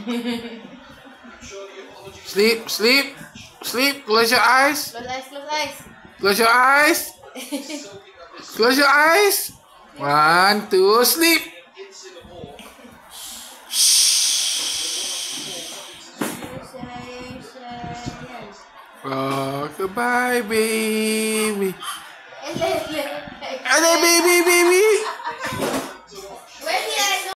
Sleep, sleep, sleep. Close your eyes. Close eyes, close eyes. Close your eyes. Close your eyes. 1, 2, sleep. Oh, goodbye, baby. Baby, baby, baby.